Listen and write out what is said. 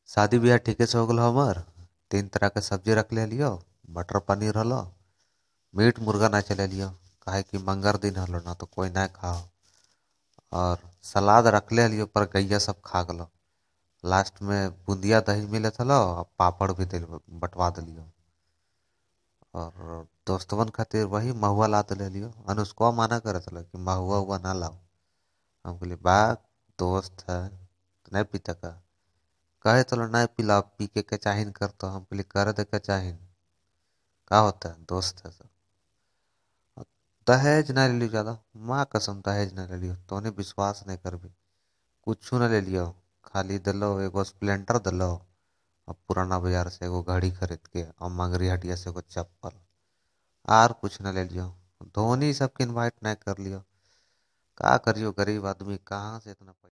शादी ब्याह ठीके से हो गल हमर। 3 तरह के सब्जी रख ले लियो। मटर पनीर हलो। मीट मुर्गा ना चले लियो। काहे कि मंगर दिन हलो ना तो कोई ना खाओ। और सलाद रख ले लियो पर गैया सब खा गलो। लास्ट में बूंदिया दही मिले हलो और पापड़ भी बंटवा दिलियो। और दोस्तवन खातिर वही महुआ ला ले लियो। अनुष्का माना करे चलो कि महुआ हुआ ना लाओ। हम कहली बा, दोस्त है तो नहीं पीता का। कहे चलो नहीं पिला, पी के चाहिन कर, तो हम कहली कर दे के चाहिन का होता है, दोस्त है सब। दहेज ना ले लियो ज्यादा। माँ कसम दहेज ना ले लियो, तो ने विश्वास नहीं कर भी। कुछ ना ले लियो। खाली दिलो एगो स्प्लेंडर दिलो। और पुराना बाजार से एगो घड़ी खरीद के और मंगरी हटिया से एगो चप्पल। आर कुछ ना ले लियो। धोनी सबके इनवाइट नहीं कर लियो। का करियो, गरीब आदमी कहाँ से इतना